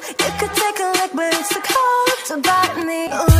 You could take a look, but it's too cold to bite me.